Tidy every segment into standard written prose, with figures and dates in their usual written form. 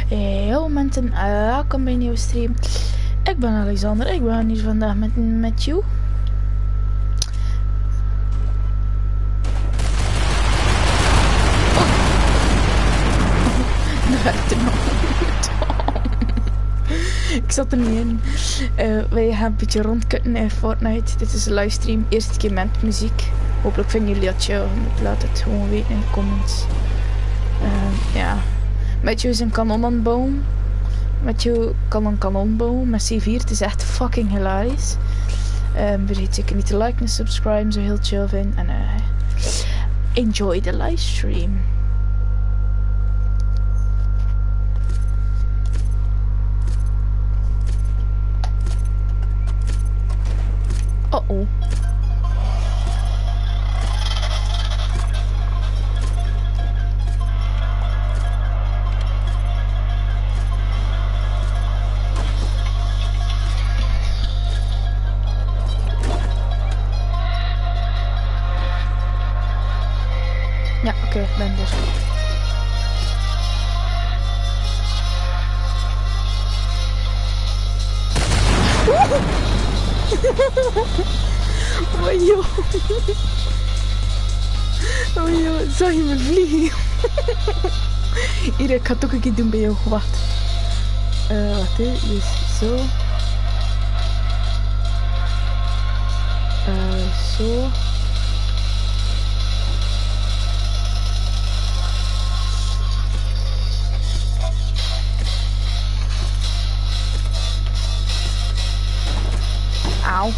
Yo mensen, welkom bij een nieuwe stream. Ik ben Alexander, ik ben hier vandaag met you. Dat werkte nog. Ik zat er niet in. Wij gaan een beetje rondkutten in Fortnite. Dit is een livestream, eerste keer met muziek. Hopelijk vinden jullie dat chill. Laat het gewoon weten in de comments. Ja. Matthew is een kanon aan het bouwen. Matthew kan een kanon bouwen met C4. Het is echt fucking hilarisch. Vergeet zeker niet te liken en subscriben. Zo heel chill vind. En enjoy the livestream. Oh. Ja, oké, ik ben er. Oh joh. Oh joh, zag je me vliegen? Hier, ik ga het ook een keer doen bij jou. Wacht. Wacht hè, dus zo. Zo. Auw.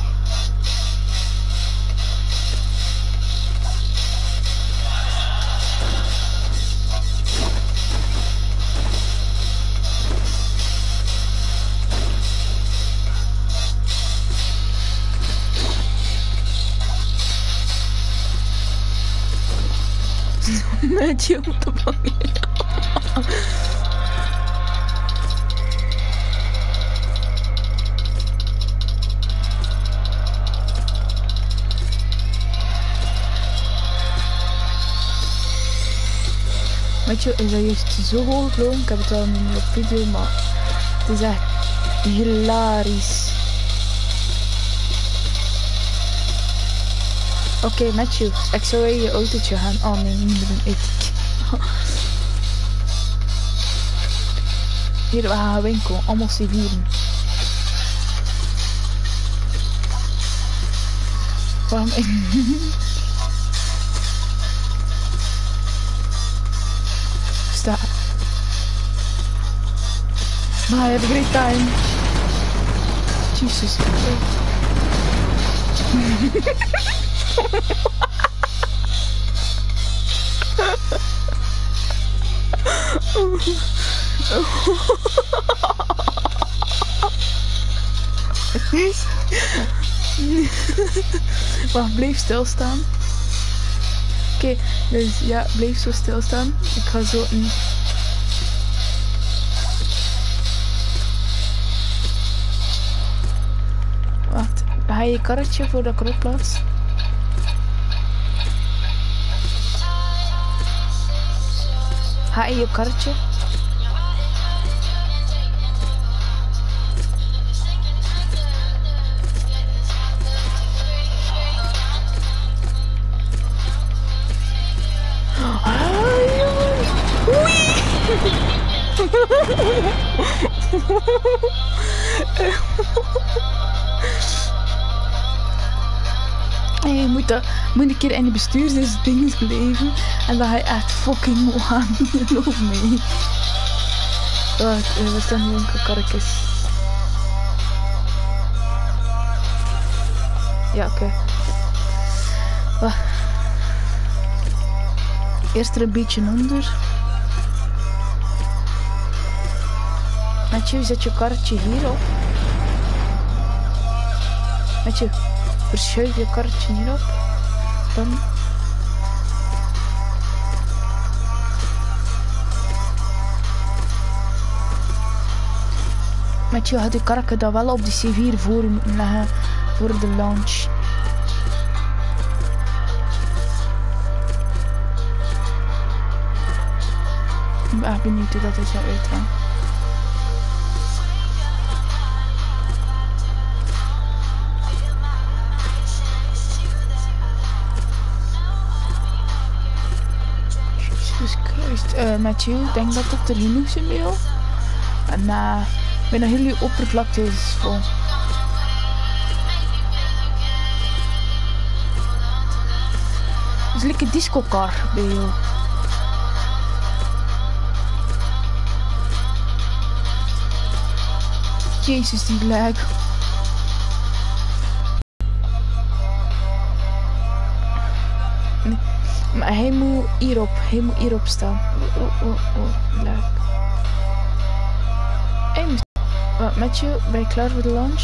Met je op de bank. Weet je, is dat juist zo hoog gelopen? Ik heb het wel niet op video, maar het is echt hilarisch. Oké, Matthew, ik zou in je autootje gaan. Oh nee, niet met een ethiek. Hier, we gaan winkel, allemaal civielen. Waarom ik... Sta. Bye, have a great time. Jesus. Wacht, blijf stilstaan. Oké, dus ja, blijf zo stilstaan. Ik ga zo in. Wacht, ga je karretje voordat ik erop plaats? Ga je karretje? Je moet een keer in de bestuurdersdingen blijven en dan ga je echt fucking moe gaan. Geloof me. Wacht, we staan hier een karretjes. Ja, oké. Wacht. Eerst er een beetje onder. Matthew, zet je karretje hierop. Matthew, verschuif je karretje hierop. Dan. Matthew, had je karretje dan wel op de C4 voor moeten leggen voor de launch. ben echt benieuwd hoe dat is zou uitgaan. Jesus Christ. Matthew, ik denk dat het er genoeg zijn bij jou. En bijna heel je oppervlakte is vol. Het is lekker disco-car bij jou. Jezus, die lag. Nee. Maar hij moet hierop staan. Oh, lag. Hij moet... Matthew, ben je klaar voor de lunch?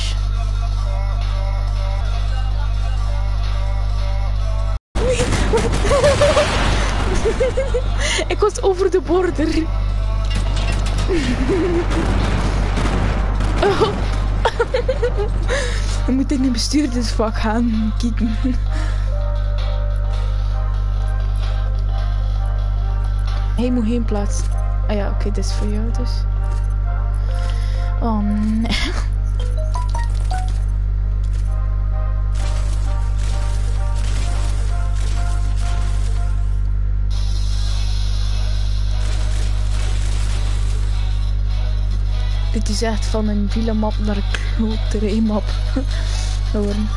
Ik was over de border. Oh. We moeten in een bestuurdersvak gaan kijken. Hij moet geen plaats. Ah ja, oké, dit is voor jou dus. Oh nee. Dit is echt van een villa map naar een kloterij map. Horen.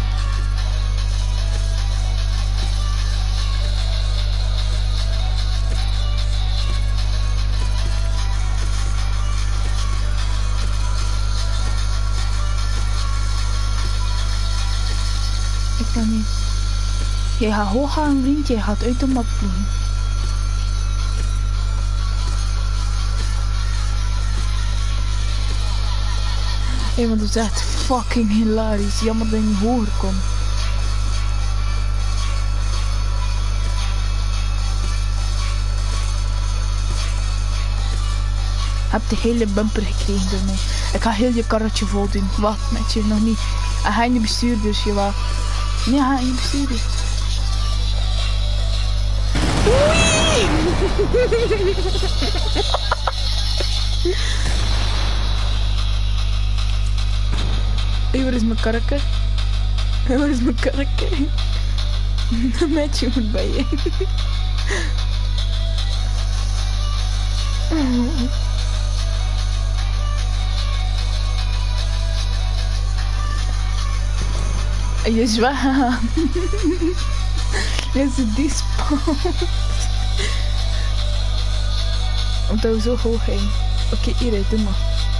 Ik kan niet. Jij gaat hoog gaan, vriend. Jij gaat uit de map vliegen. Hé, want dat is echt fucking hilarisch. Jammer dat je niet hoger komt. Heb de hele bumper gekregen door mij. Ik ga heel je karretje vol doen. Wat met je nog niet. En ga je niet besturen dus, jawel. Nee, ga je niet besturen. Oei! Hé, waar is mijn karretje? Waar is mijn karretje? Met je moet bij je. Je is weg. Je is die spot. Omdat we zo hoog heen. Oké, hier, doe maar.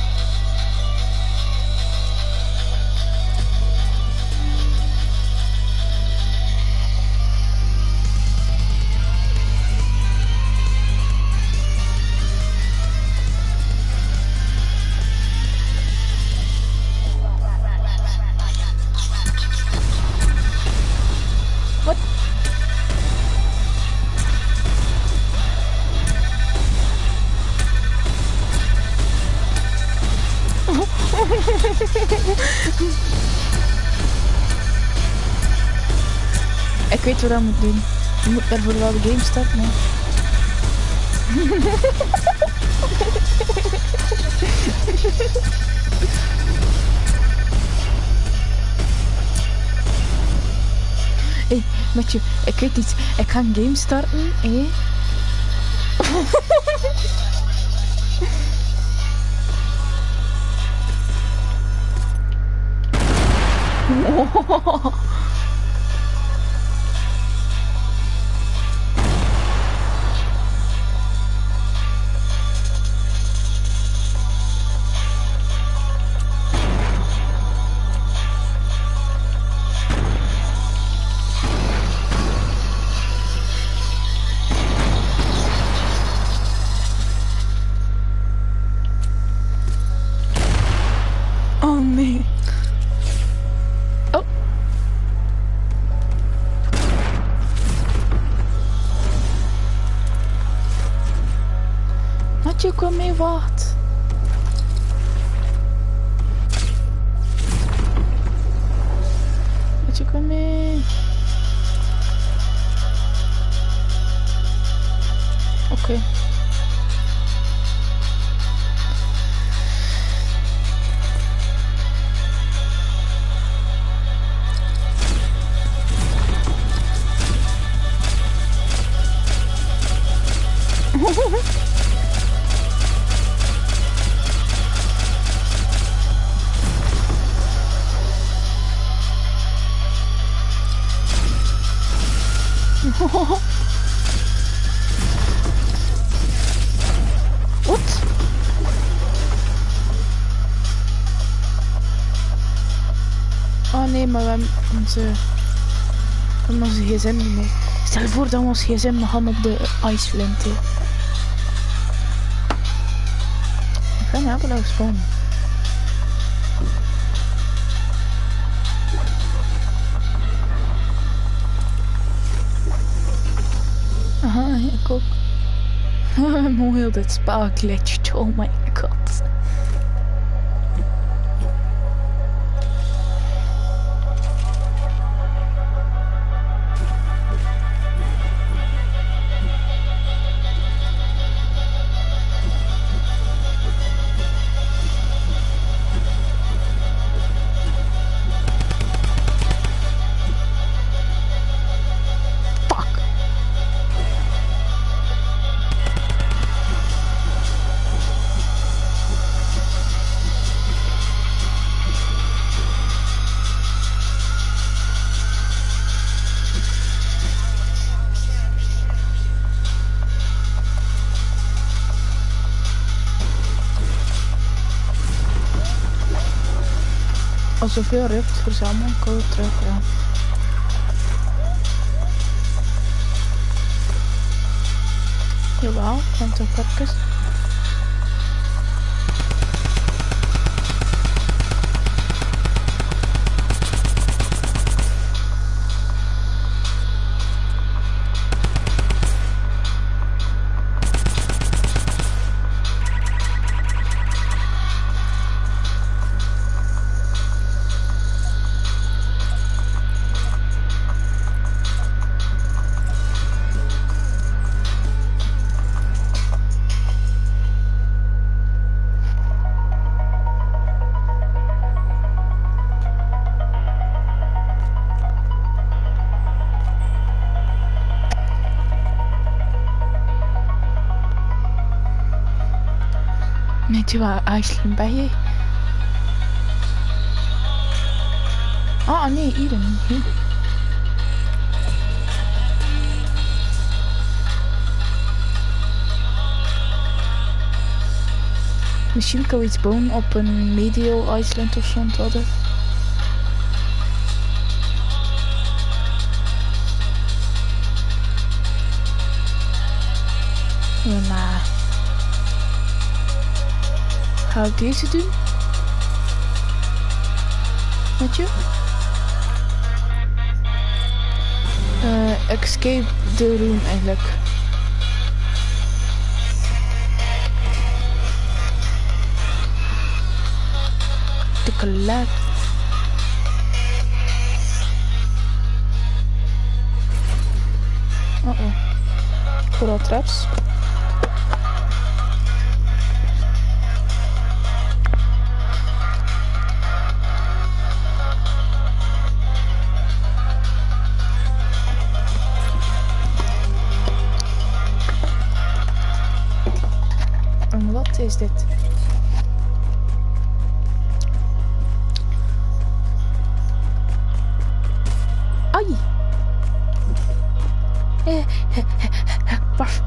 Ik weet wat dat moet doen. Je moet daarvoor wel de game starten. Hè. Hé, Matje, ik weet iets. Ik ga een game starten, hé. Oh nee. Oh. Matje, kom mee, wat? Matje, kom mee. Oké. Wat? Oh nee, maar we hebben onze gsm niet meer. Stel je voor dat we ons gsm nog gaan op de ijsflint. Ik ga me hebben spannen. Aha, ik ook. Mooi heel dit spel glitcht, oh my god. Als zoveel rukt verzamelen, kan ik terug gaan. Jawel, kan toch even. Weet je waar IJsland ben je? Ah nee, hier niet. Misschien kan we iets bouwen op een medial IJsland of zo'n hadden. Ja, ga ik deze doen? Weet je? Escape the room eigenlijk. De collab. Oh. Vooral traps. En wat is dit? Ai! Paf.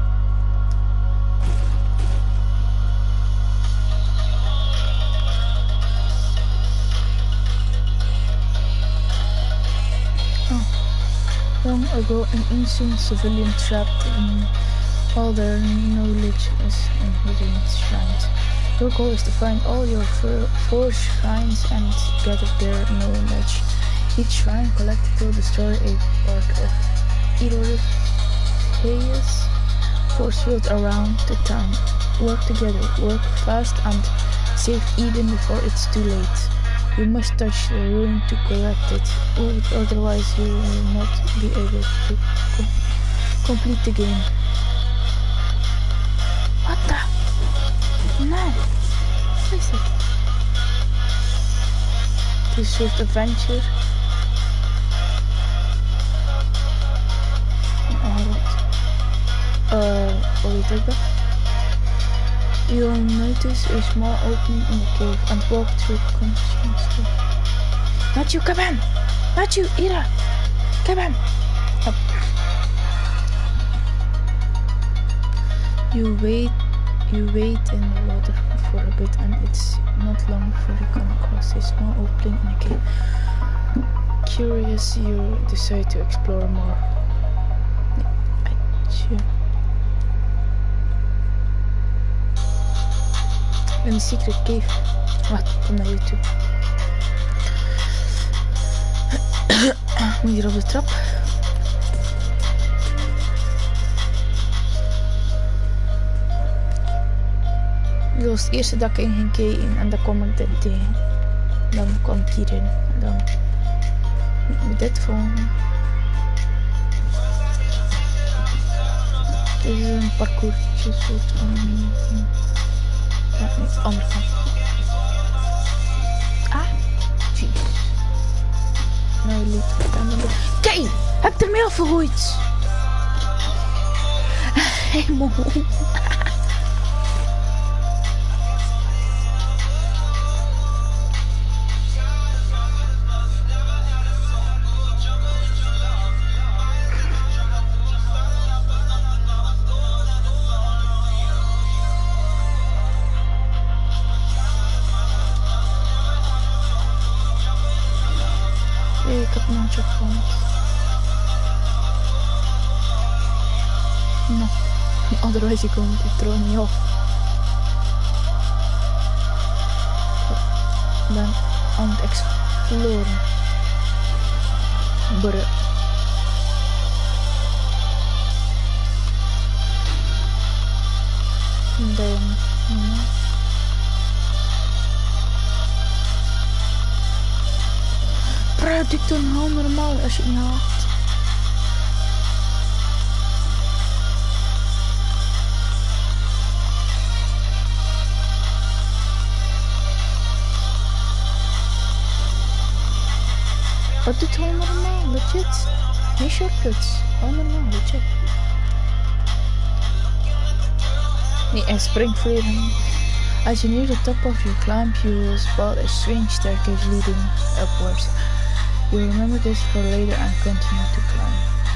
Long ago, an ancient civilian trapped in all their knowledge is in hidden shrines. Your goal is to find all your four shrines and gather their knowledge. Each shrine collected will destroy a part of Hilairius force field around the town. Work together, work fast and save Eden before it's too late. You must touch the ruin to collect it, otherwise you will not be able to complete the game. What the? Nee. Wat is het? Het is een soort adventure. Wat is take that. You'll notice a small opening in the cave and walk through constantly. Not you, come on! Not you, Ira! Come on! Up. You wait in the water for a bit and it's not long before you come across a small opening in the cave. Curious, you decide to explore more. In the secret cave. Wat, kom naar hier toe. Moet hier op de trap. Dit was het eerste dat ik in ging kijken en dan kwam ik dit tegen. Dan kwam ik hierin. En dan moet dit volgen. Dit is een parcoursje soort van. Ja, nee, andere kant. Ah, jeez. Nou, liep het aan de. Kijk, heb er mee afgegooid. Helemaal. Ik heb nog een checkpoint. No. Otherwise you're going to throw me off. Ik ben aan het exploren. Bruh. Dan. Praat ik dan heel normaal als je het niet haalt. Wat doet heel normaal, legit. Geen shortcuts, heel normaal, legit. Nee, en springvliegen. As you near the top of your climb, you will spot a strange staircase leading upwards. You remember this for later and continue to climb.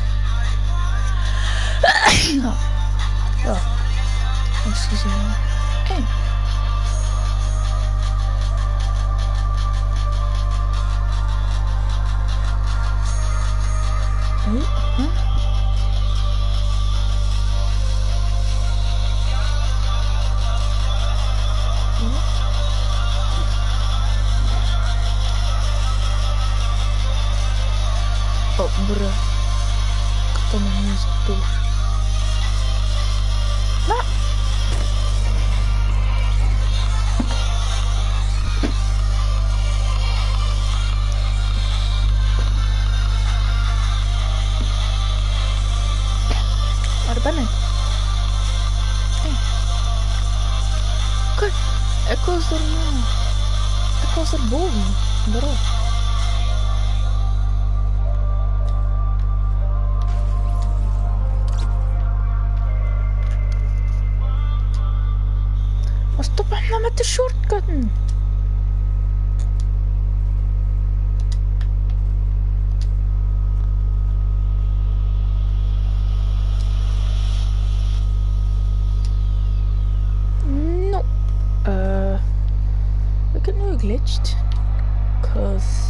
Oh, excuse me. Hey. Huh? Oh, bruh. Ik kan er niet eens door. Nou. Waar ben ik? Hey. Kijk, ik was er nou. Ik was er boven. Bro. Stop hem nou met de shortcutten. No. We get nu glitched. Cause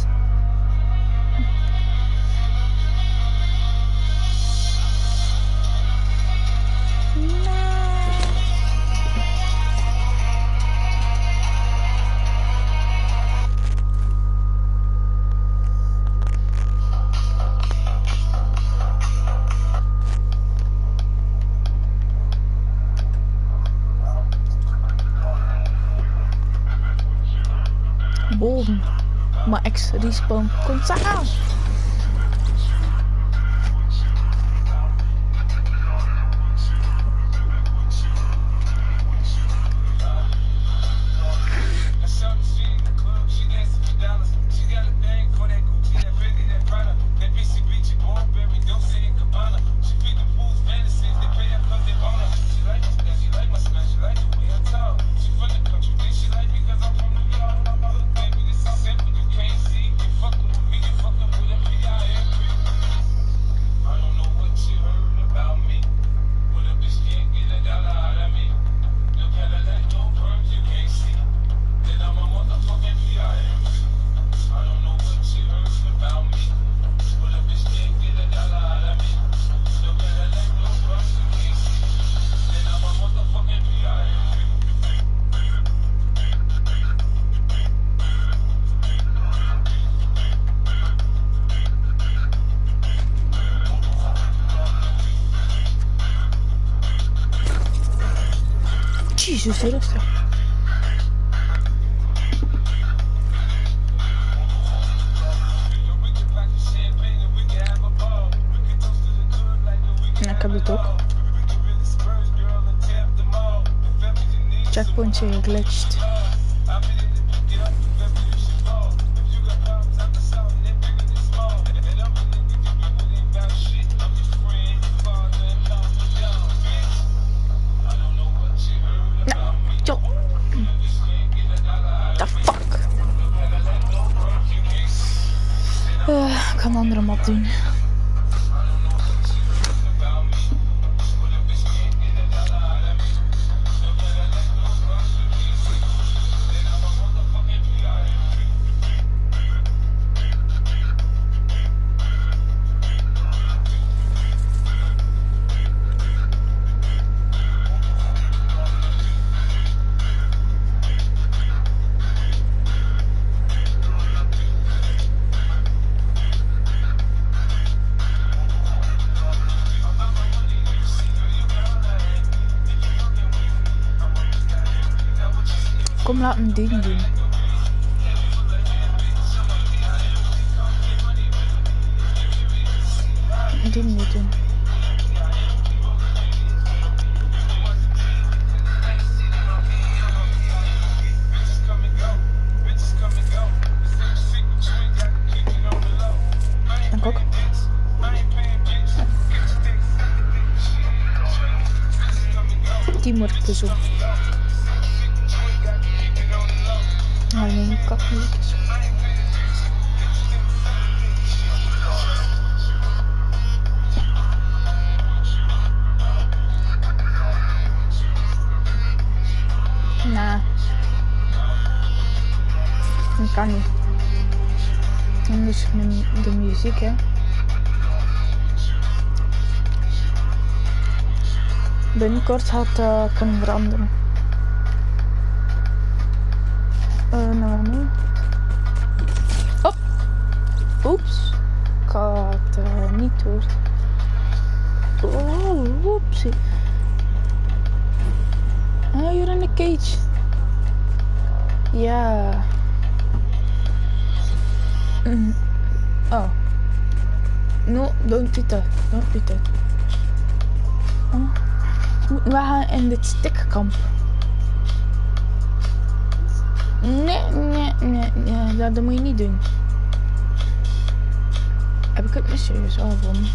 boven. Maar ex-respawn komt aan. is dus rustig. Ja, ik heb het ook. Checkpoints zijn geglitcht. Ik ga een andere map doen. Kom, laat een ding doen. Een ding niet doen. Dank ook. Teamwork puzzel. Maar nee, kakmuziek is. Nah. Dat kan niet. Anders de muziek, hè. Binnenkort gaat kunnen veranderen. Nou nee. Oh! Oeps. Ik ga het niet door. Oh, oepsie. Oh, you're in a cage. Ja. Oh. No, don't do that. Don't do that. Oh. We gaan in dit stikkamp. Nee, dat moet je niet doen. Heb ik het mysterieus album?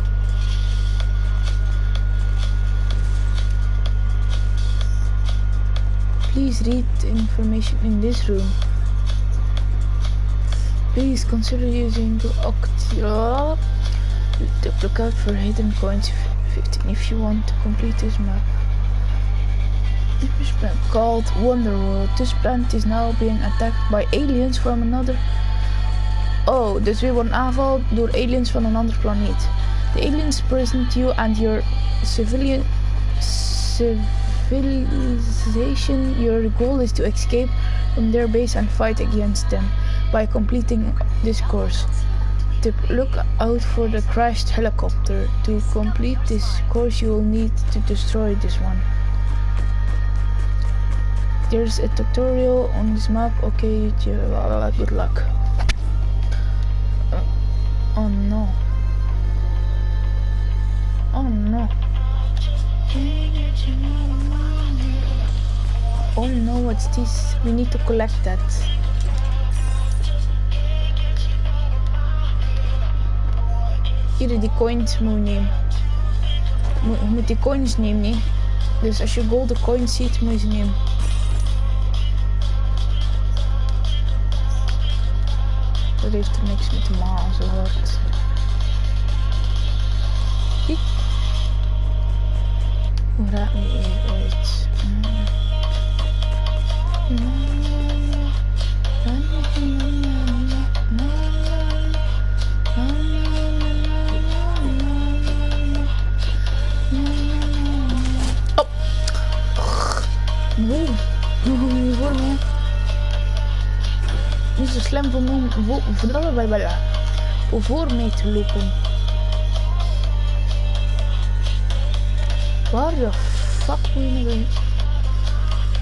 Please read the information in this room. Please consider using the octio to look out for hidden coins 15 if you want to complete this map. This planet called Wonderworld. This planet is now being attacked by aliens from another. Oh, dus weer wordt aanval door aliens van een ander planeet. The aliens present you and your civilization. Your goal is to escape from their base and fight against them by completing this course. Tip: look out for the crashed helicopter. To complete this course, you will need to destroy this one. There's a tutorial on this map. Okay, good luck. Oh no. Oh no. Oh no, what's this? We need to collect that. Hier, die coins moet je nemen. Je moet die coins nemen, nee. Dus als je golden coins ziet, moet je ze nemen. Dat heeft er niks mee te maken, zo hard. Kijk. Hoe raakt me hier uit? Nee, niet voor me. Niet zo slim voor mij te lopen. Waar de fuck moet je nou?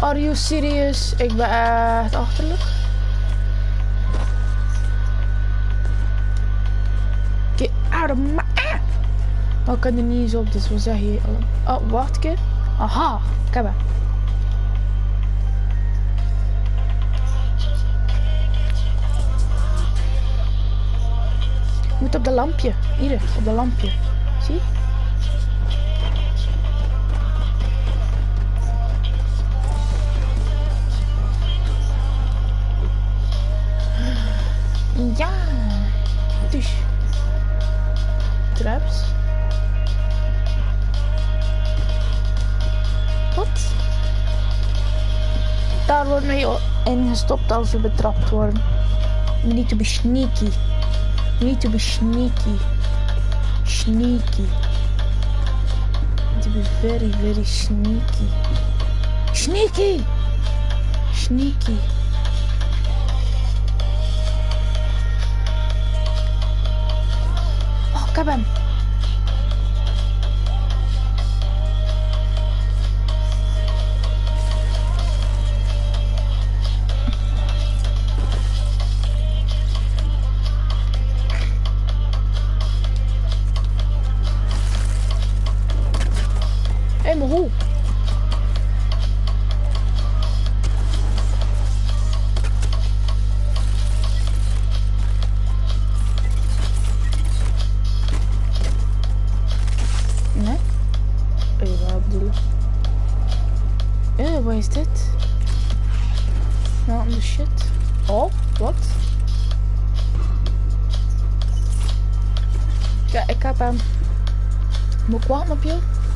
Are you serious? Ik ben echt achterlijk. Get out of my... Oh, ik kan er niet eens op, dus wat zeg je? Oh, wacht een keer. Aha, ik heb hem. Je moet op de lampje. Hier, op de lampje. Zie? Ja. Dus. Traps. Wat? Daar wordt mee ingestopt als we betrapt worden. We need to be sneaky. We need to be sneaky. Sneaky. We need to be very, very sneaky. Sneaky! Sneaky. Oh, ik heb hem. Hé, maar hoe? Nee? Wat bedoel je? Wat is dit? Nou, de shit. Oh, wat? Ja, ik heb hem. Moet ik wachten op jou?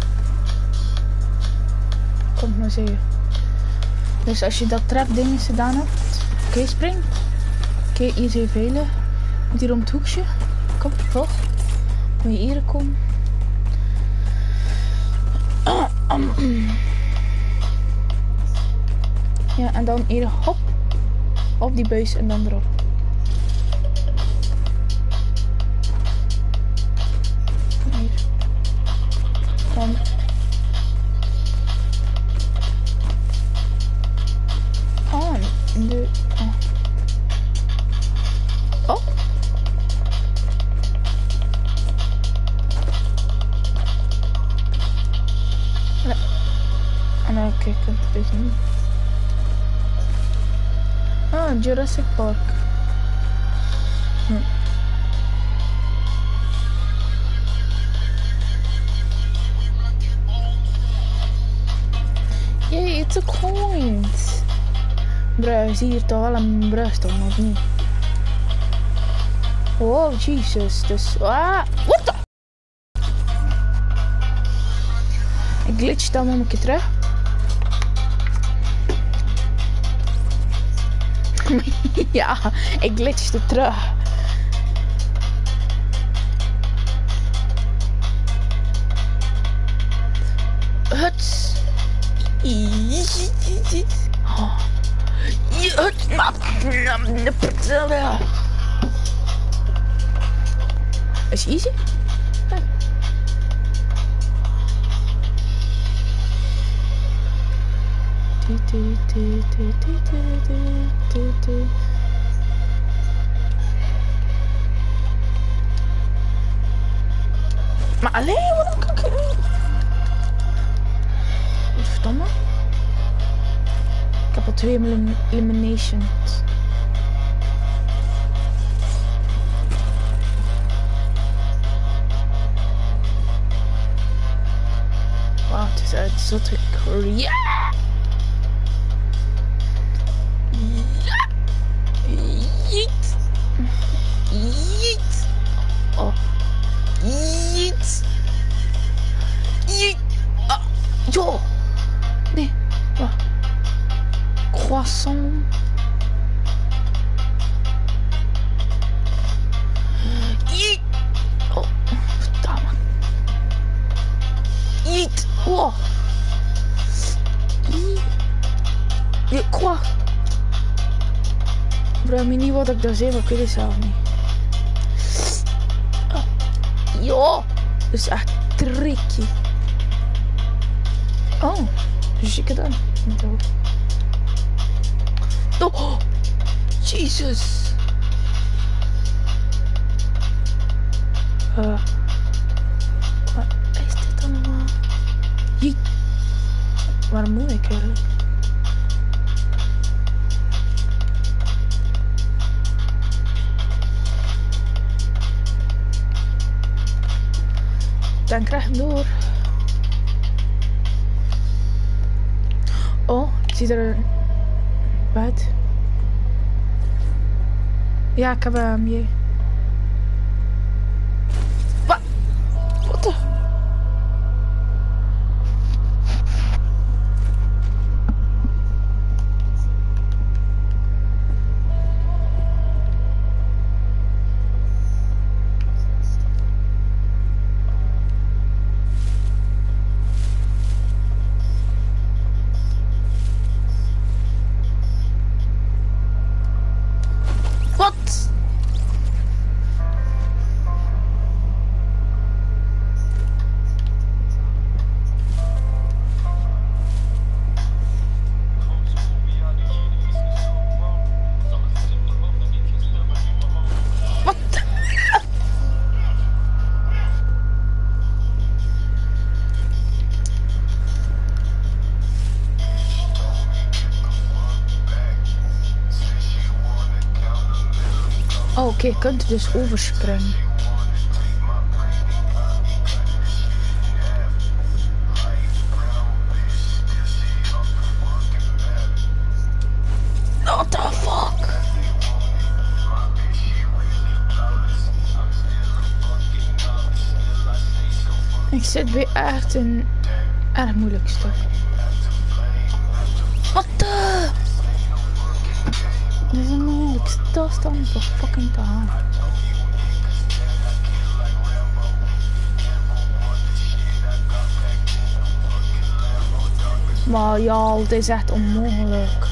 Kom maar zeggen. Dus als je dat trap ding gedaan hebt, oké, spring. Oké, hier is je veilig. Moet hier om het hoekje. Kom, volg. Moet je hier komen. Ja, en dan hier hop. Op die buis en dan erop. Hier. Dan. Oh, de... Oh. Nee, oké, ik kan het dus niet. Ah, Jurassic Park. Yay, it's a coin. Bruh, zie je toch wel een brug toch, of niet? Oh, Jesus. Dus... Ah, what the... Ik glitch dan nog een keer terug. Ja, ik glitchte terug. Huts. Oh. Is easy? Ja. Maar alleen, wat kan ik doen? Verdomme. Ik heb al 2 eliminations. Wauw, het is uit zotte Korea. Ja! Jeet! Jeet! Oh. Jeet! Jeet! Ah! Jo! Nee, wacht. Croissant. Jeet! Oh, verdamme. Jeet! Wow! Je quoi? Vraag me niet wat ik daar zei, maar ik weet het zelf niet. Ja, dat is echt tricky. Oh, Dus ik dan. Oh, Jesus. Wat is dit allemaal? Jee. Waarom moet ik eigenlijk? Dan krijg ik hem door. Oh, ik zie er... Wat? Ja, ik heb hem hier. Wat? Wat de... Wat? Wat? Oh, oké, je kunt er dus overspringen. What the fuck? Ik zit weer echt in een erg moeilijk stuk. Wat de... Dit is een moeilijk stilstand voor fucking te halen. Maar ja, het is echt onmogelijk.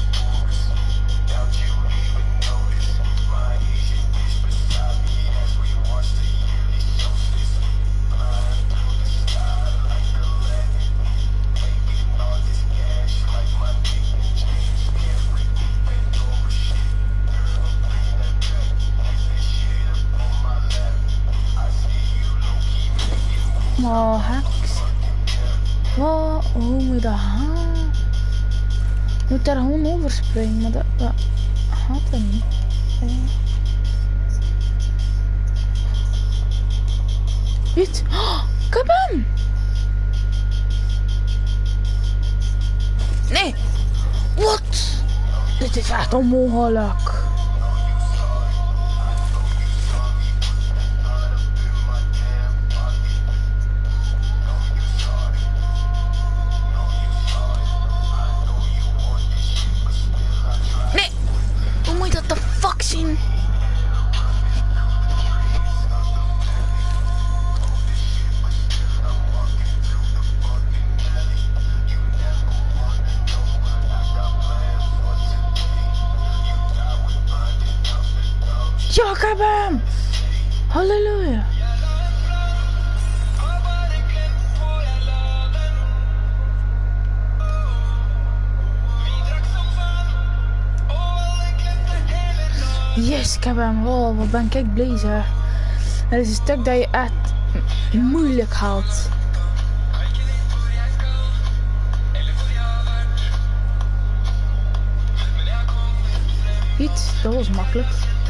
Maar heks. Wat? Hoe moet dat gaan? Je moet daar gewoon overspringen, maar dat gaat er niet. Weet? Oh, ik heb hem! Nee! Wat? Dit is echt onmogelijk. Ja, ik heb hem! Halleluja! Yes, ik heb hem. Oh, wat ben ik blij zeg. Het is een stuk dat je echt moeilijk haalt. Iets, dat was makkelijk.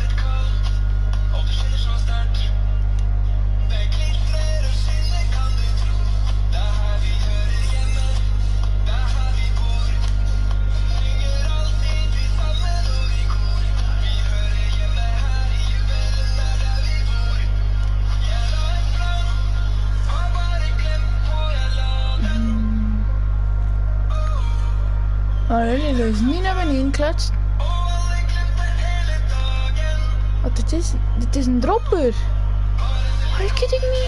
Alright, dus niet naar beneden kletst. Wat het is? Dit is een dropper. Are you kidding me?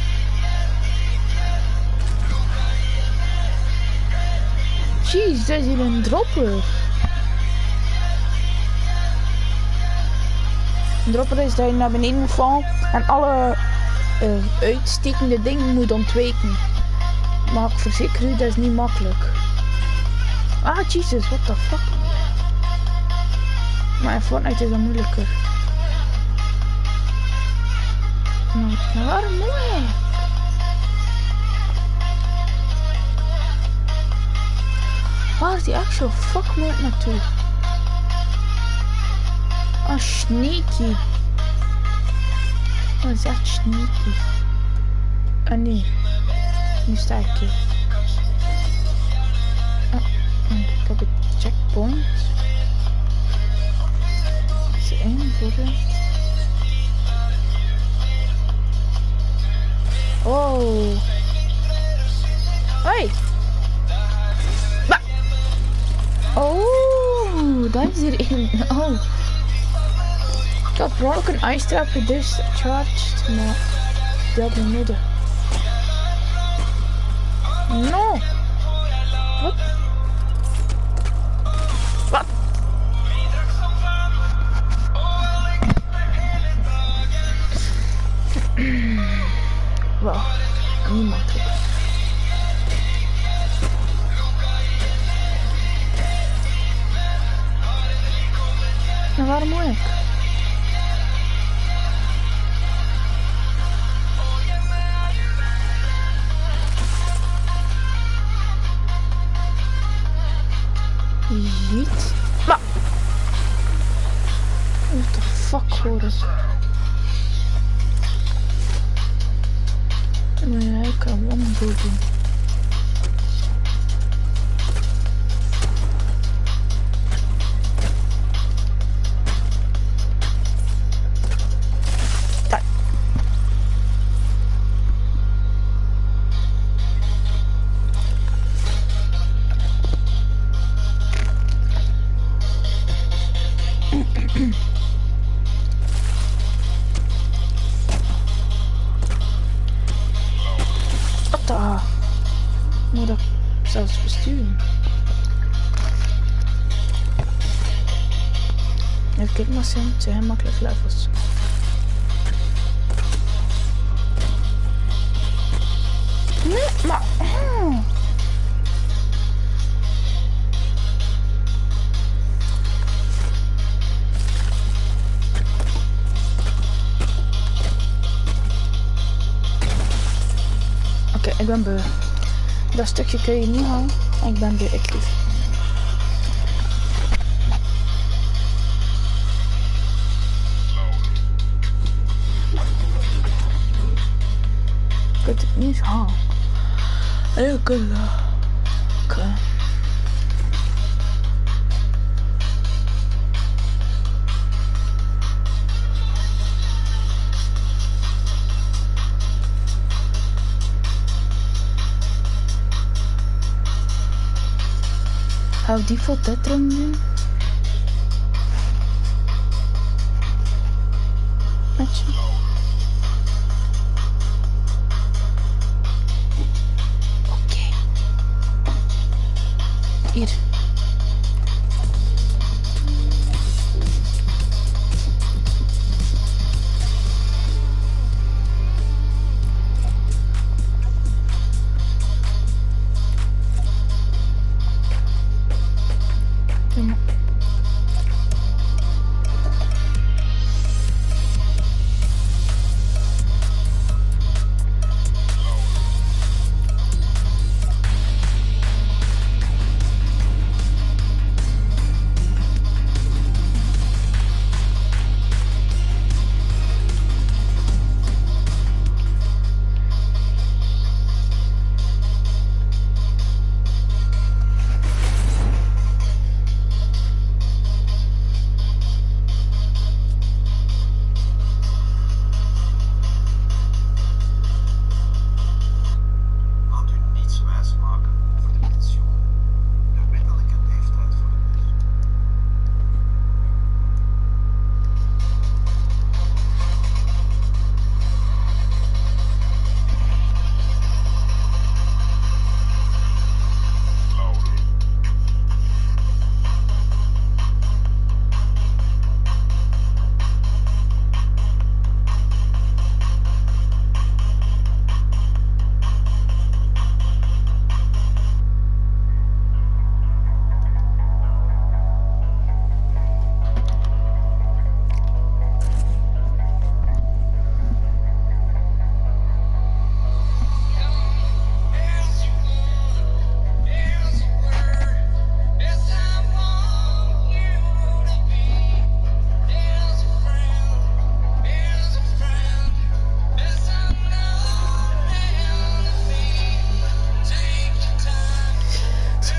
Jeez, dat is hier een dropper. Een dropper is dat je naar beneden moet vallen en alle uitstekende dingen moet ontwijken. Maar ik verzeker u, dat is niet makkelijk. Ah, Jesus, what the fuck? Maar in Fortnite is dat moeilijker. Nou, waarom mooi? Waar is die actual fuck mode naartoe? Oh, sneaky. Dat is echt sneaky. Ah nee. Nu sta ik hier. Ik heb een checkpoint. Is er één voor de... Oh. Hoi. Bah. Oh, daar is er één. Oh. Ik had vooral ook een ice trap charged, maar die had niet nodig. No. Wat? Wat? Wel, niet makkelijk. Nou, waarom moet ik? Jeet. Maar. What the fuck hoor het? Nee, ik kan wel een boel doen. Moet ik zelfs besturen. Even kijken maar zijn, het zijn heel makkelijk levels. Nee, maar... Oké, ik ben beu. Dat stukje kun je niet halen. Ik ben beu, ik lief. Ik kan het niet eens halen. Oké. Gaan we default dit erom doen? Matchen. Oké. Hier.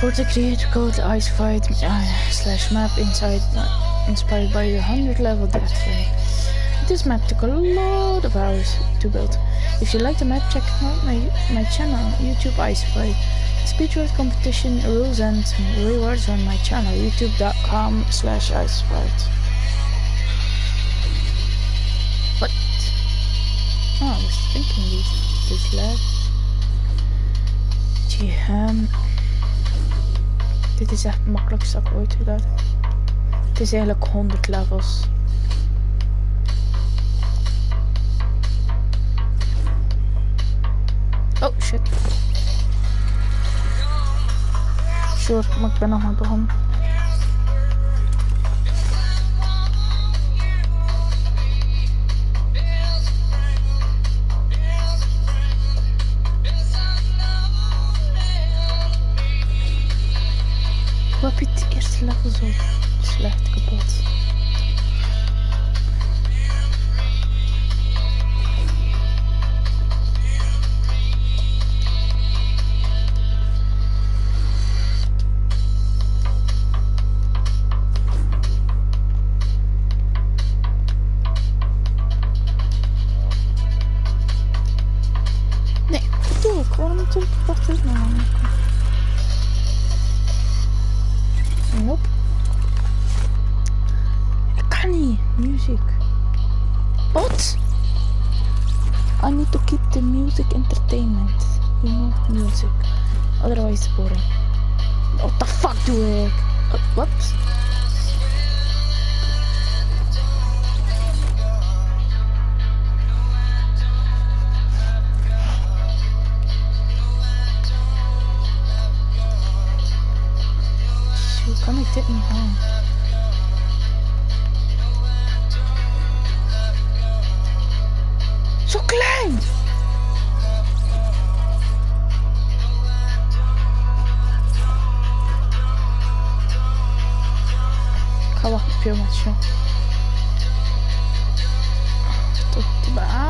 For the creator code ice fight slash map inspired by the 100 level death ray. This map took a lot of hours to build. If you like the map, check out my channel, YouTube Ice Fight. Speedrun competition rules and rewards on my channel, youtube.com/icefight. What? Oh, I was thinking this lab. Gee, dit is echt het makkelijkste dat ik ooit gedaan. Het is eigenlijk 100 levels. Oh shit. Sure, maar ik ben nog maar begonnen. Hoe heb je het eerste level zo slecht kapot? Nee, natuurlijk. Waarom natuurlijk? Wacht eens nou. Nope. Ik kan niet. Music. What? I need to keep the music entertainment. You know, music. Otherwise it's boring. What the fuck doe ik? Whoops. Hoe kan ik dit niet halen? Zo klein! Ik ga wachten op je matje. Tot de baan.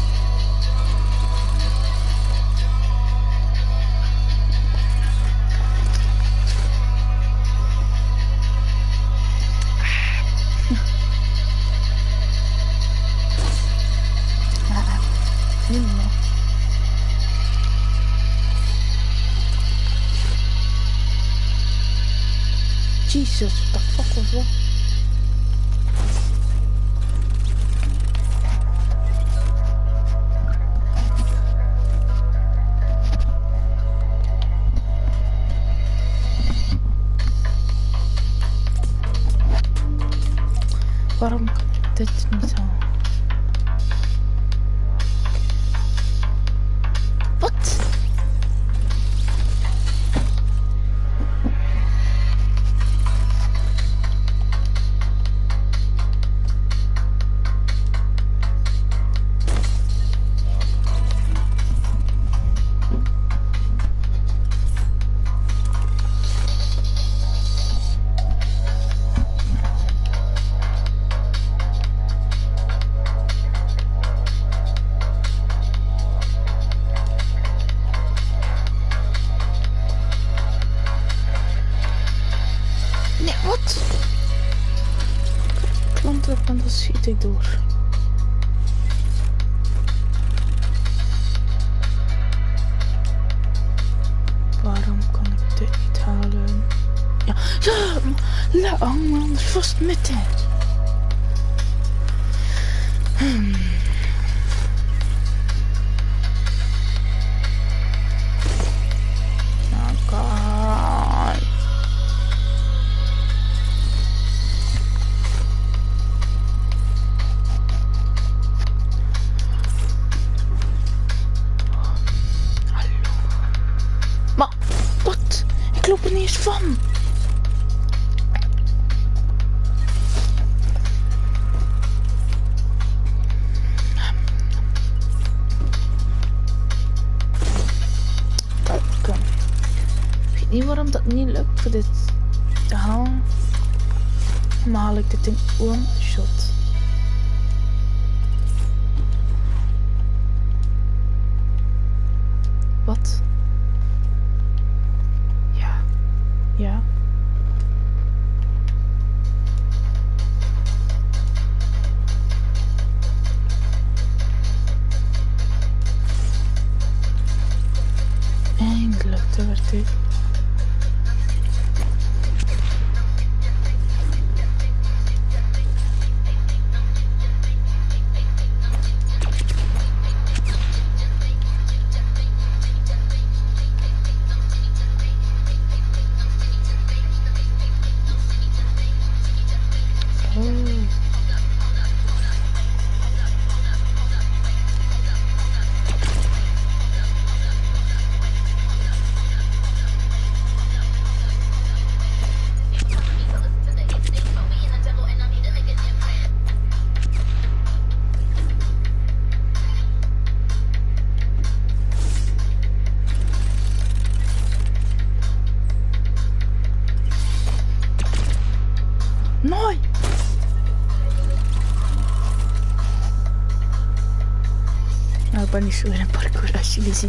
Jesus, what the fuck was that? Waarom kan ik dit niet halen? Wat? En dan schiet ik door. Waarom kan ik dit niet halen? Ja, ja, hang me anders vast met het. Ik loop er niet eens van. Ik weet niet waarom dat niet lukt voor dit te halen. Maar haal ik dit in one shot. Wat? Ja. Nee! Nou, ik ben niet zo in een parcours als jullie zien.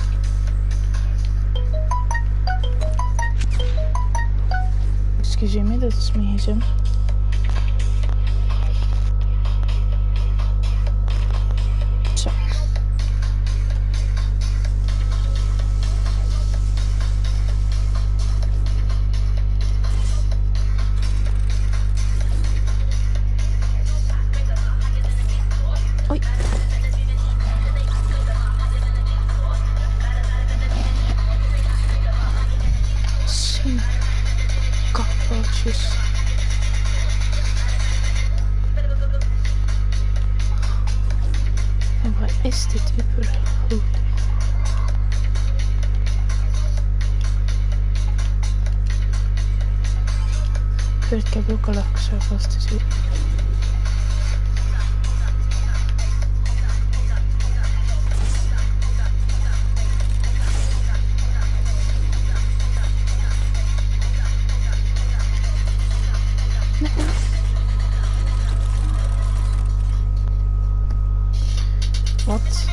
Excusez-moi, dat is mijn gsm. Zo. Oei. Zie. Kapotjes. En wat is dit überhaupt? Ik heb ook al even vast te zien. Wat?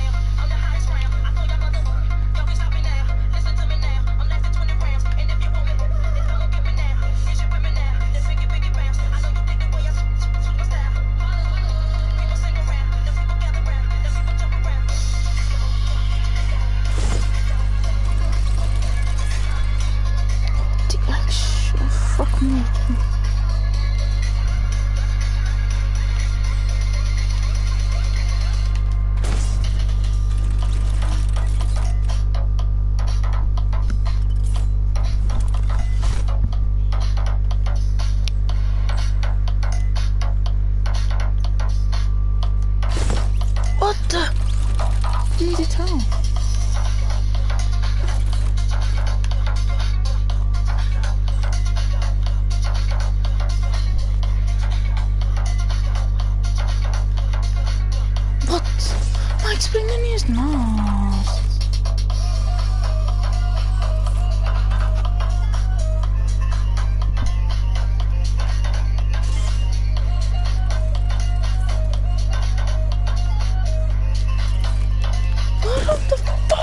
Die action, fuck me. What the? Doe dit al? Wat? Maar ik spring er niet eens naast. What the fuck?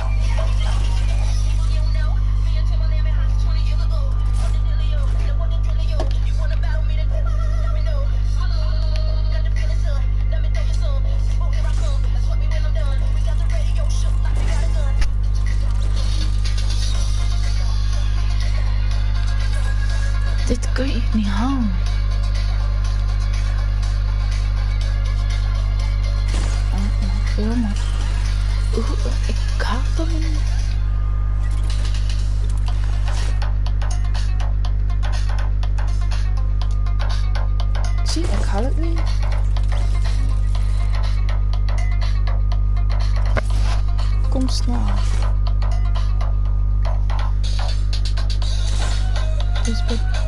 Dit kun je niet houden. Jammer. Ik haal hem niet. Zie, ik haal het niet. Kom snel. Dus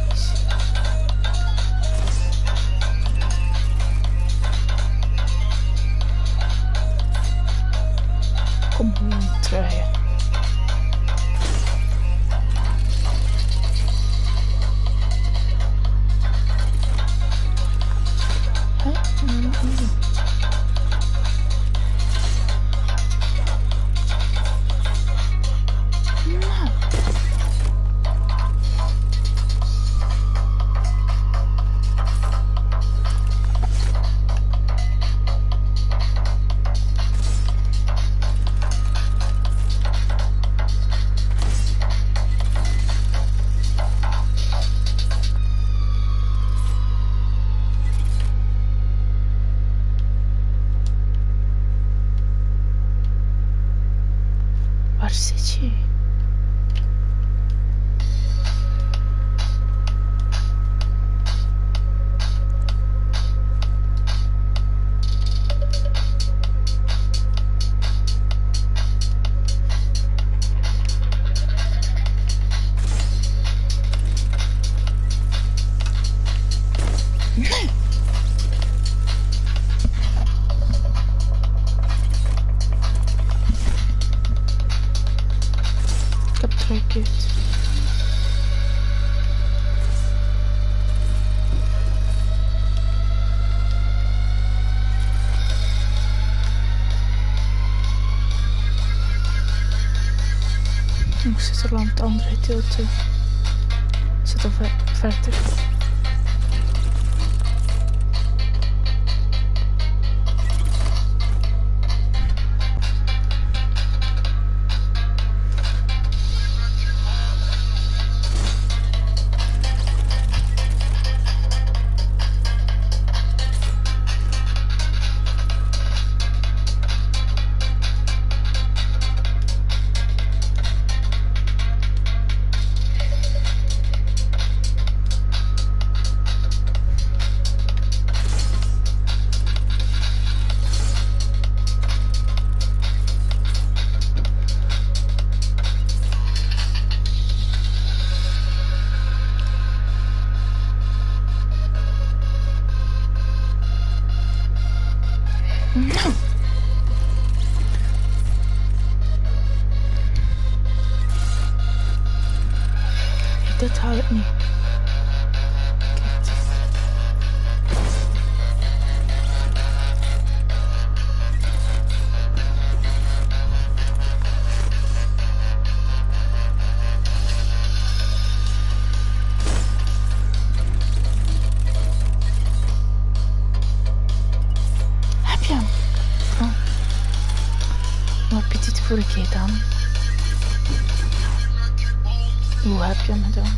kom hier terug. Nederland, het andere gedeelte zit al verder. Nou. Dit haal ik niet. Kijk. Heb je hem? Oh. Wat heb je dit vorige keer gedaan? Hoe heb je hem gedaan?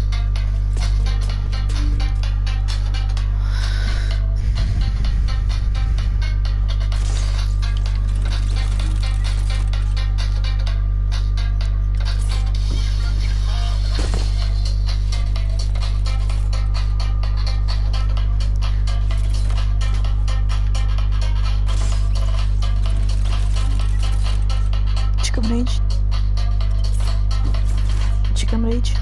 Chicken rage. Chicken rage.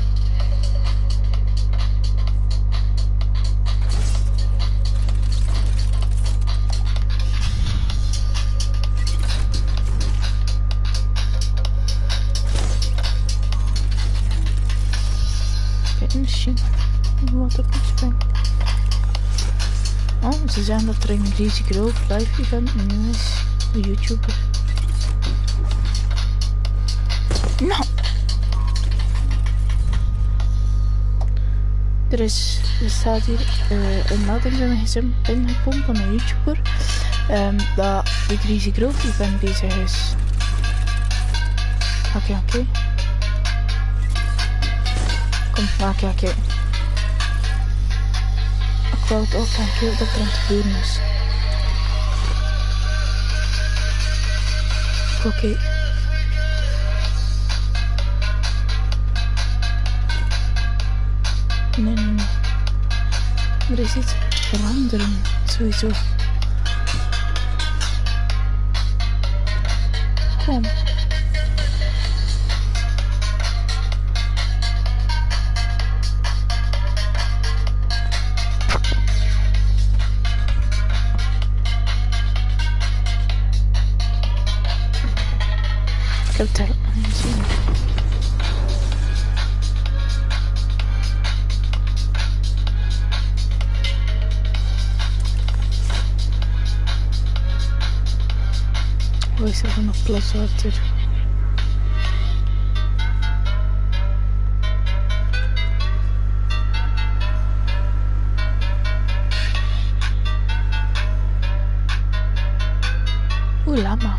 Kijk, misschien wat op het spring. Oh, ze zeggen dat er een Crazy Grove live event nu is. De YouTuber. Nou. Er staat hier een melding in mijn gsm binnengekomen van een YouTuber dat de Crazy Grove event bezig is. Oké. Kom, oké. Ik wou het ook kijken wat er aan het gebeuren is. Oké. Nee. Er is iets veranderen, sowieso. Kom. Ik heb het helemaal niet gezien. Oh, is er nog plaswater? Oeh, lama.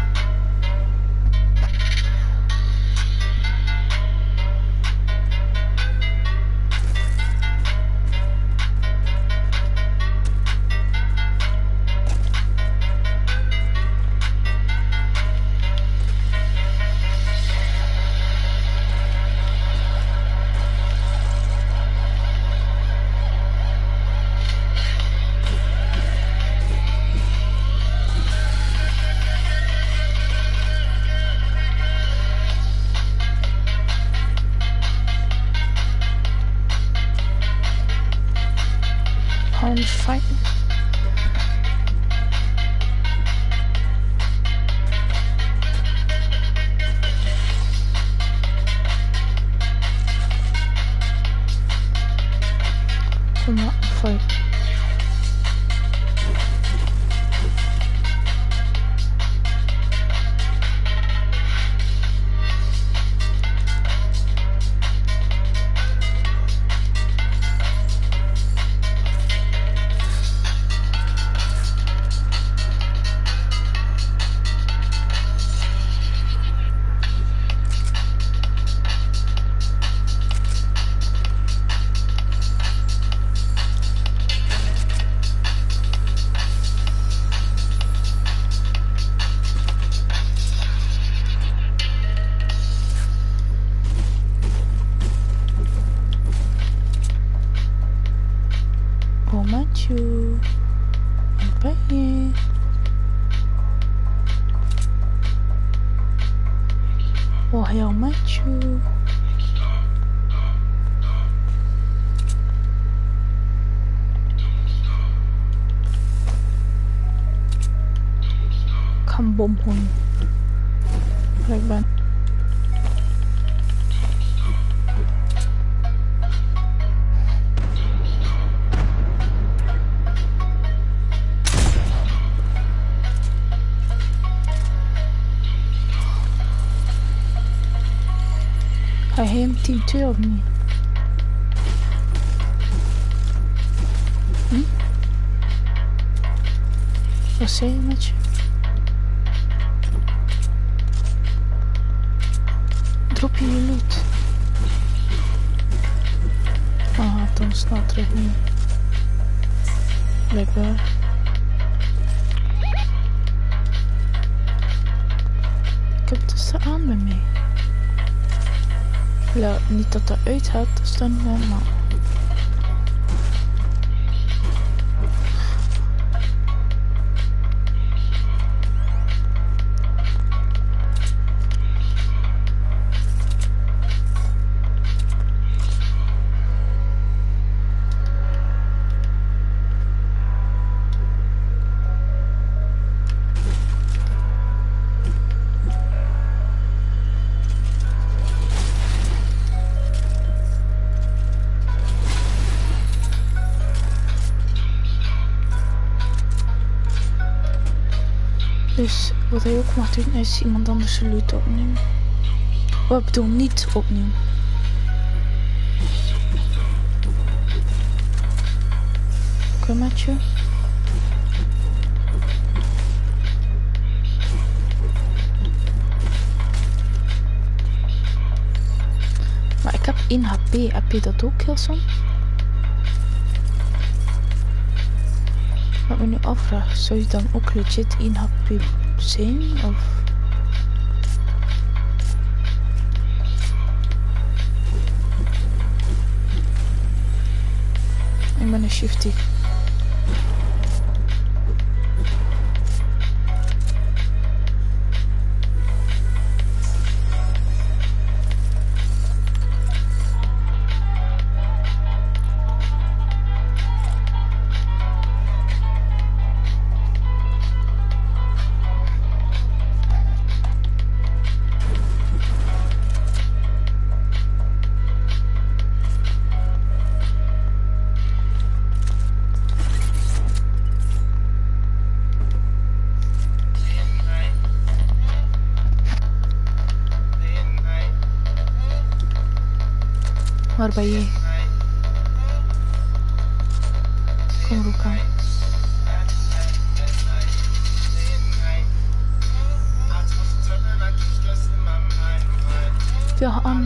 I'm fighting. Come on, fight. met you. Waar ben je? Oh, heel met you. Ik ga een bom gooien. Waar ik ben. Ga je hem team 2 of niet? Hm? Wat zei je met je? Drop je je loot? Ah, dan snel terug nu. Blijkbaar. Ik heb het dus aan bij mij. Ja, niet dat dat uitgaat, dat is dan niet normaal. Dus wat hij ook mag doen is iemand anders zijn loot opnemen. Oh, ik bedoel niet opnemen. Oké, maatje. Maar ik heb 1 HP. Heb je dat ook, Hilson? Wat me nu afvraag, zou je dan ook legit 1 HP zijn? Of? Ik ben een shifty. Waar ben je? Kom er ook aan. Ja, aan.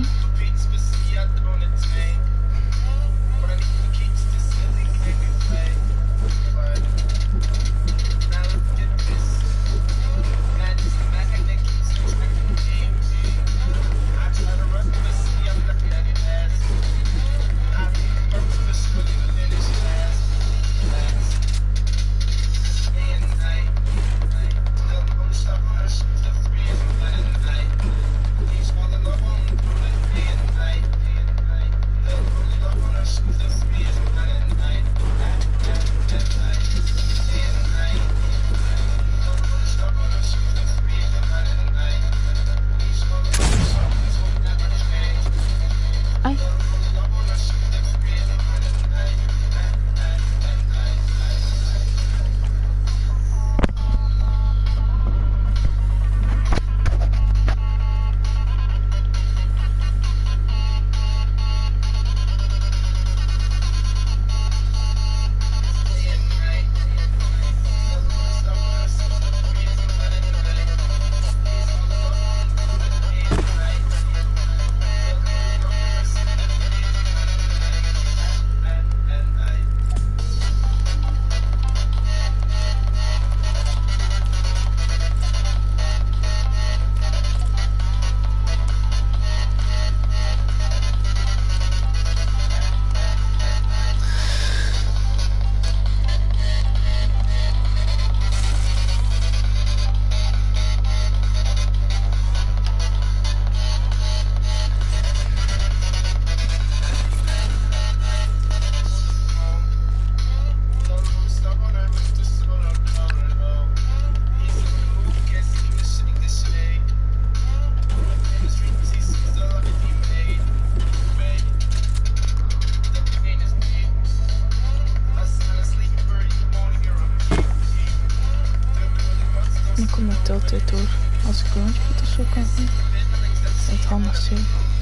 dan komt het altijd door. Als ik launchpad of zo kan doen, zou het handig zijn.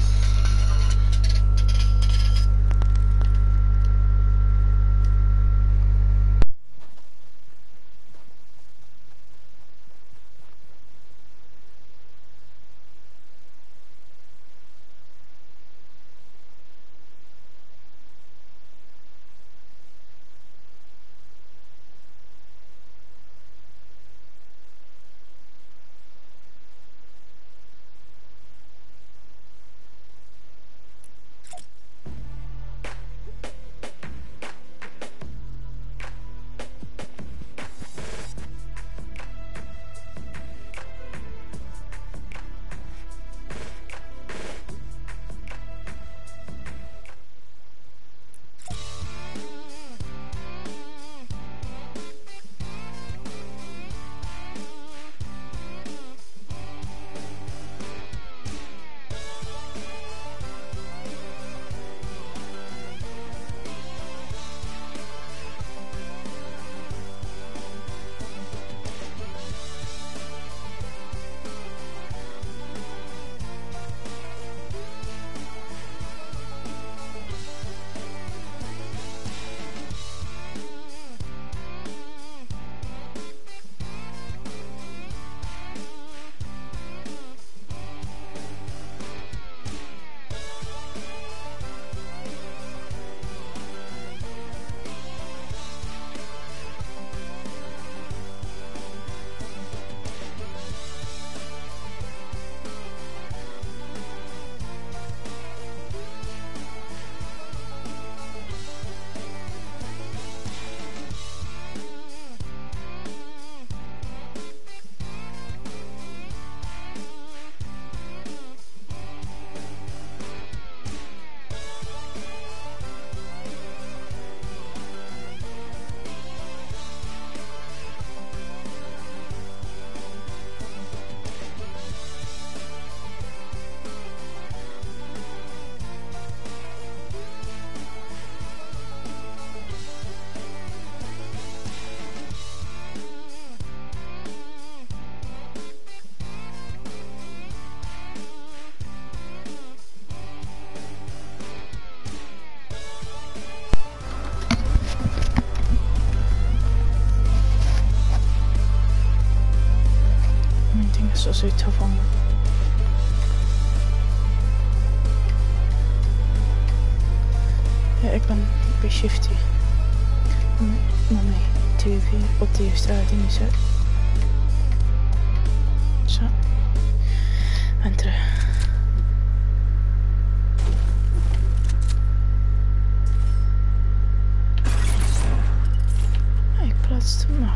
Zoals uitgevangen. Ja, ik ben bij Shifty. Maar mijn tv op de straat niet zet. Zo. En terug. Ik plaatste hem.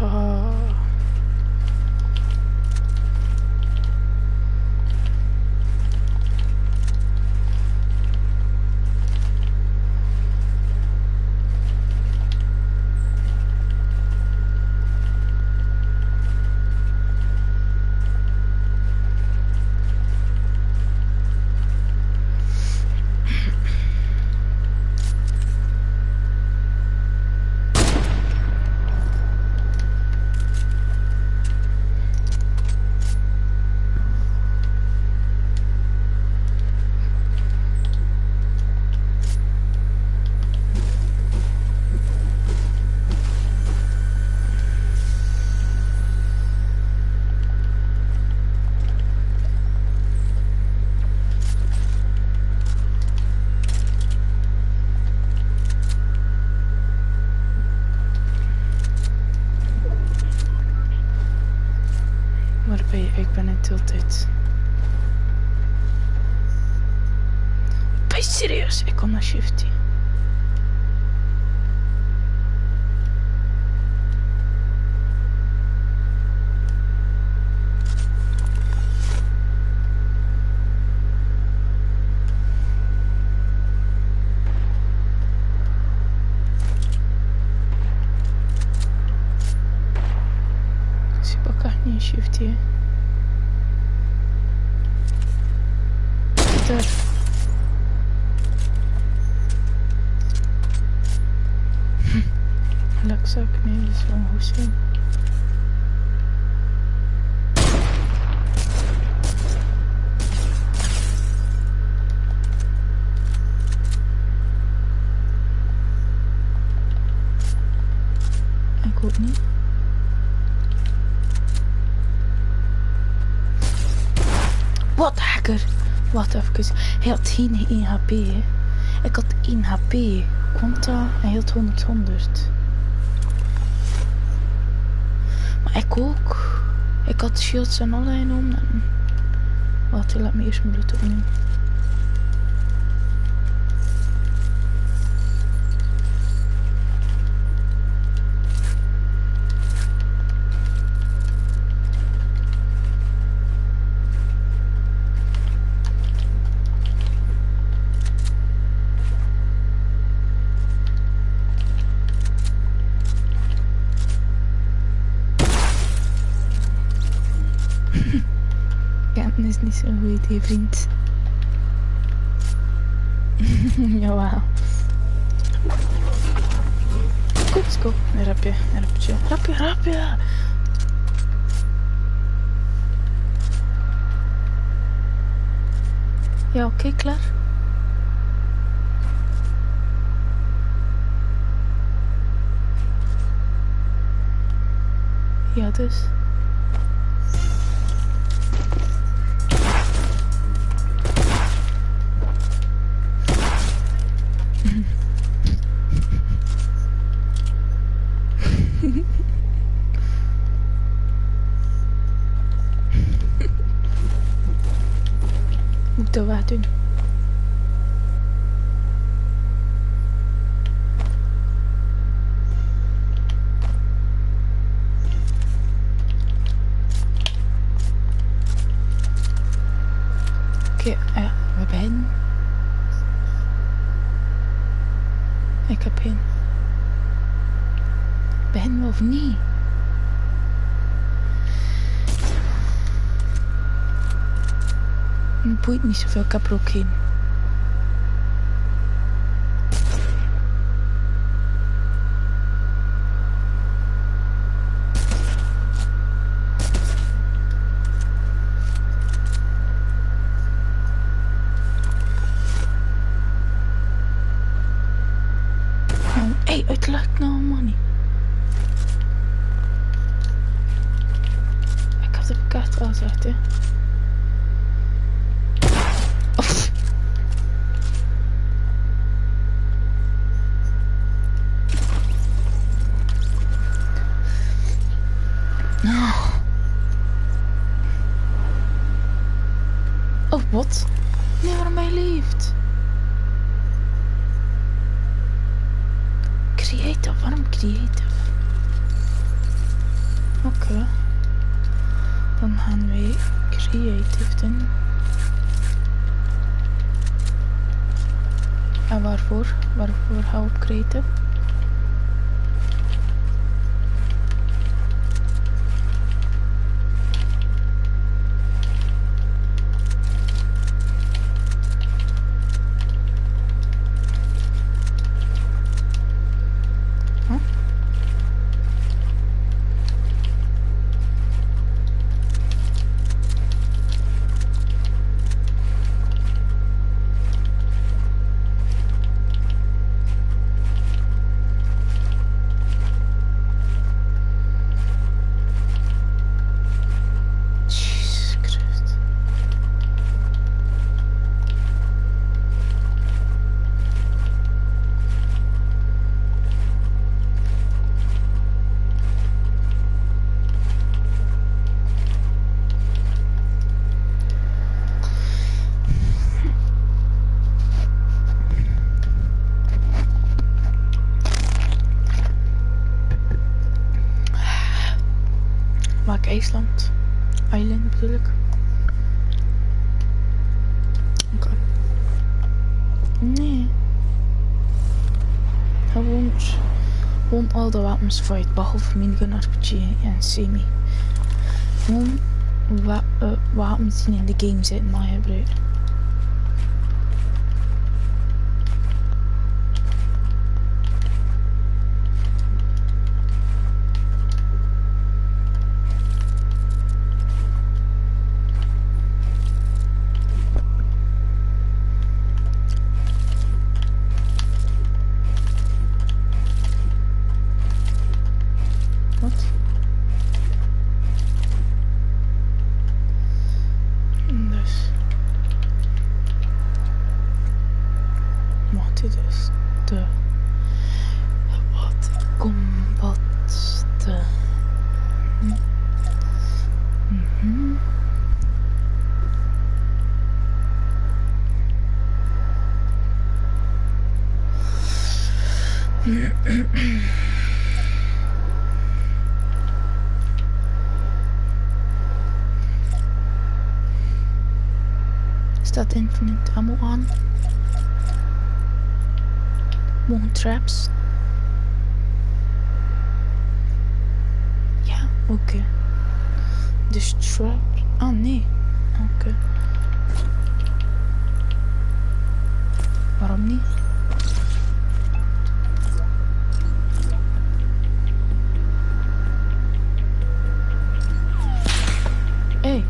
Ik ben het altijd. Ben je serieus? Ik kom naar Shifty. Ik zie bakken niet in Shifty. Daar. Lekzak, nee, dat is wel een goed zijn. ik ook niet. Wat hacker? Wacht even. Hij had geen 1 HP. Hè. Ik had 1 HP. Komt dat? Hij had 100. Maar ik ook. Ik had shields en alle genomen. Wacht, laat me eerst mijn bloed opnemen. Campen is niet zo'n goed idee, vriend. Jawel. Kom. Een rapje. Rapje. Ja, oké, klaar. Ja, dus. Moet ik dat wat doen? Oké, we beginnen. Ik heb geen. Beginnen we of niet? Het boeit niet zoveel, ik heb er ook geen. Hé, het lukt nou, money. Ik heb de kaart al gezegd, hè. Oh, wat? Nee, waarom mij leeft? Creative, waarom creative? Oké. Dan gaan wij creative doen. En waarvoor? Waarvoor gaan we op creative? IJsland. Island bedoel ik. Oké. Nee. Gewoon al de wapens fight, behalve minigun, RPG en semi. Gewoon wapens die in de game zitten, maar gebruiken. Staat infinite ammo aan. Mogen traps. Ja, oké. Dus traps. Ah, nee. Oké. Waarom niet? Hey.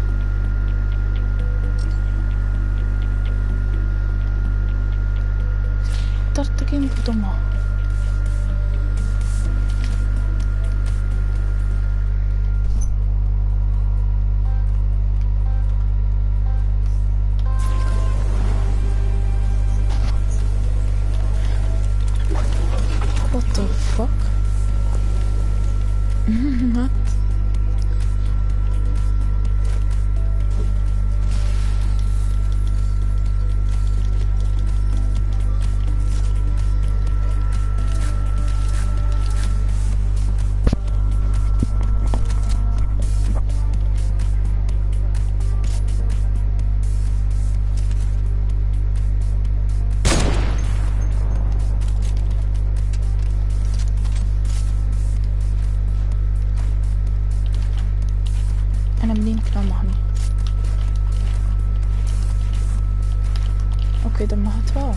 Tarttakin putomaan. What the fuck? What? أنا منين كلام عني أوكي دمعتها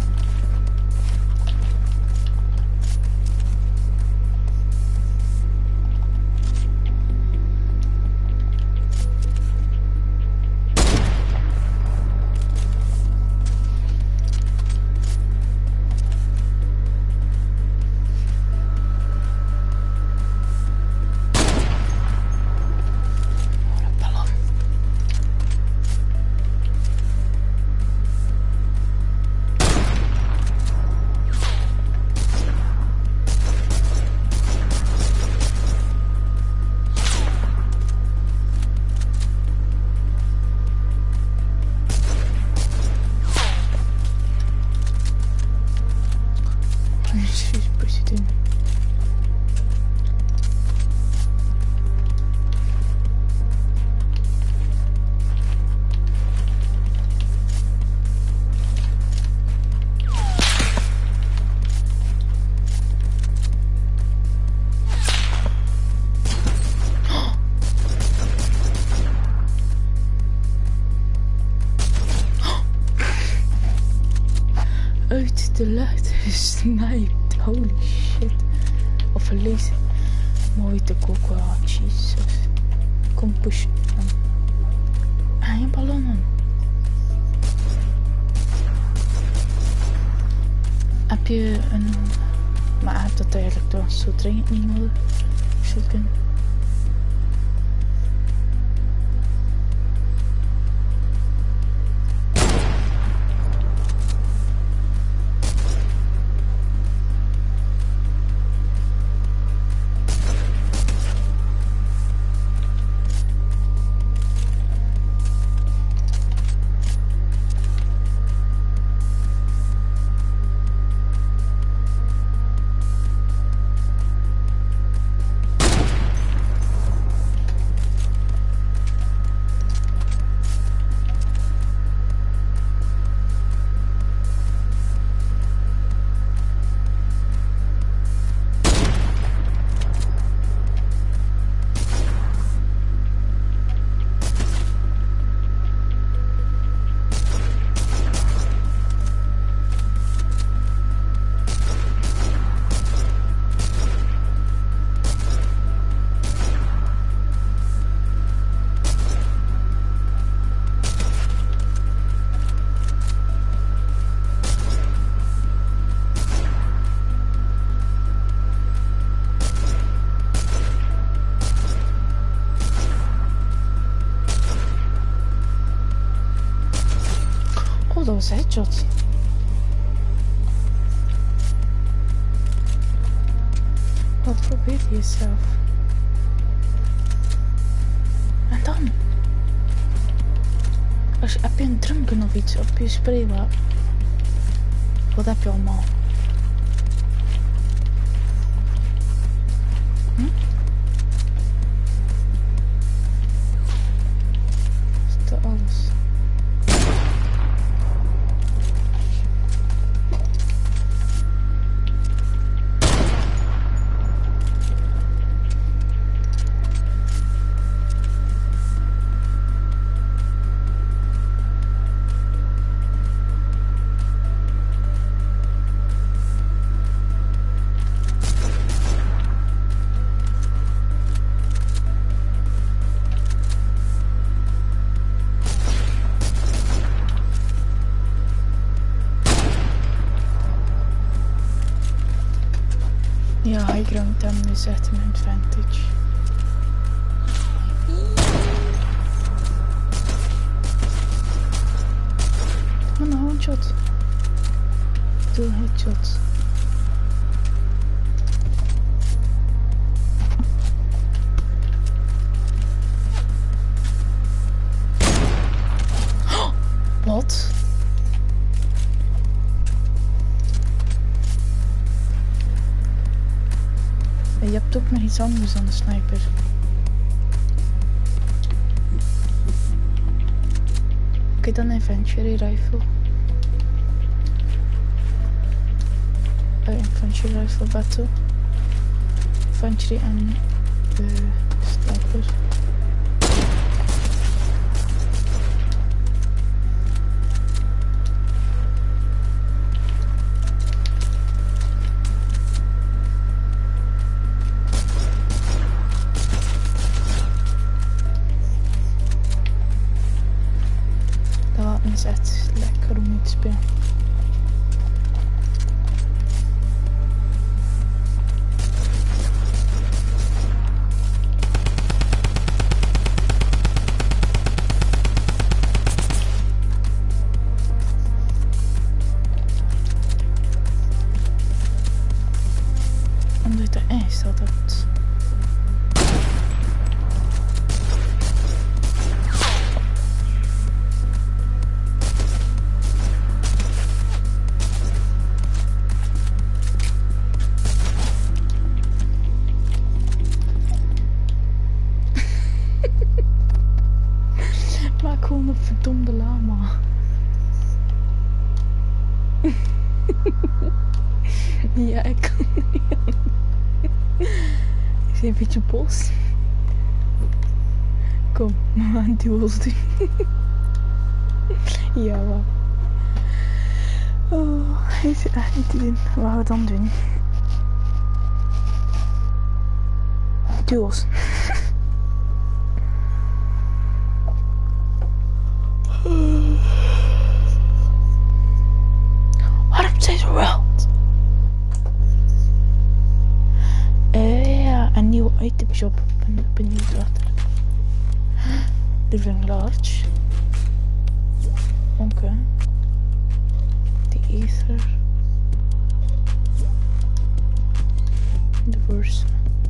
uit de lucht gesniped. Holy shit. Of verlezen. Mooi te koken. Jesus. Kom push. Je ballonnen. Heb je een... Maar ik heb dat eigenlijk toch zo dringend niet nodig. Shotgun. Dat was headshot. Wat probeert je jezelf? En dan? Heb je een drumgun of iets op je spraywapen? Wat heb je allemaal? Hm? Is dat alles? high ground hebben is echt een advantage. Kom maar, one shot. Doe headshot. Wat? Je hebt ook nog iets anders dan de sniper. Oké, dan een infantry rifle. Infantry rifle battle. Infantry en sniper. Het is echt lekker om mee te spelen. Omdat er ijs staat dat. Maak gewoon een verdomde lama. Ja, ik kan niet. Ik ben een beetje boos. Kom, we gaan duels doen. Ja, wat? Oh, hij zit echt niet te doen. Wat gaan we dan doen? Duels. Waarom zijn ze wild? Ja, een nieuwe item shop. Ik ben benieuwd wat er. Living large. Oké. The ether. The verse.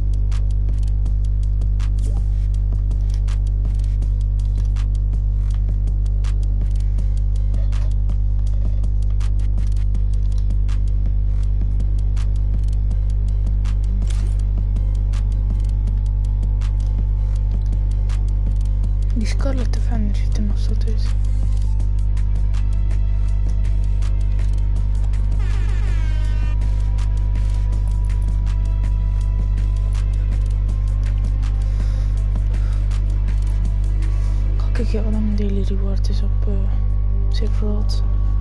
Die Scarlet Defender ziet er nog zo uit. Kijk wat een daily reward is op Safe World.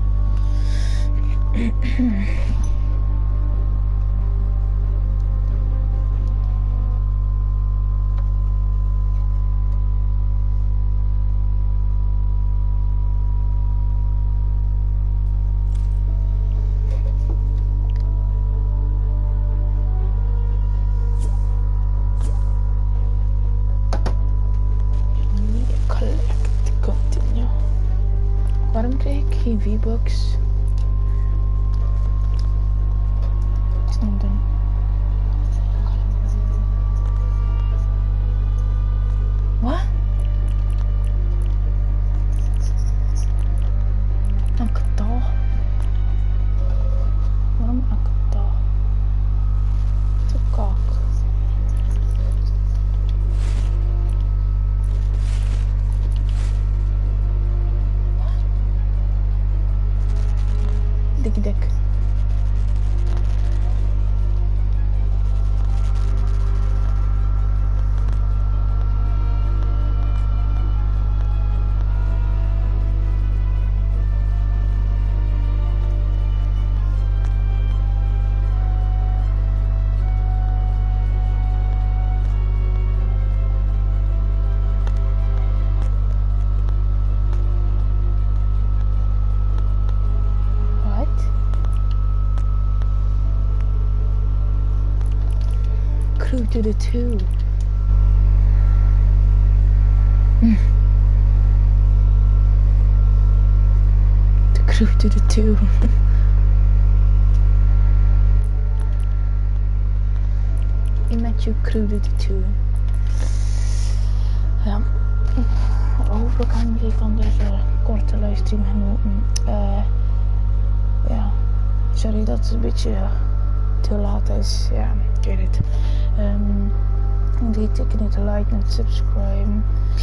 Waarom krijg ik geen V-Bucks? Ik snap het niet. Wat? Akata. Waarom Akata? Te kak. crew to the two. The crew to the two. Ik met je crew to the two. Ja. Hopelijk hebben jullie van deze korte livestream genoten. Ja. Sorry dat het een beetje te laat is. Ja, ik weet het. Vergeet zeker niet te liken en te subscriben.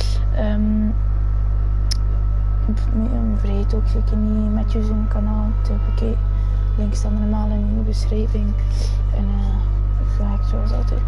Vergeet ook zeker niet met je zijn kanaal te bekijken. Links staan allemaal in de beschrijving. En zoals altijd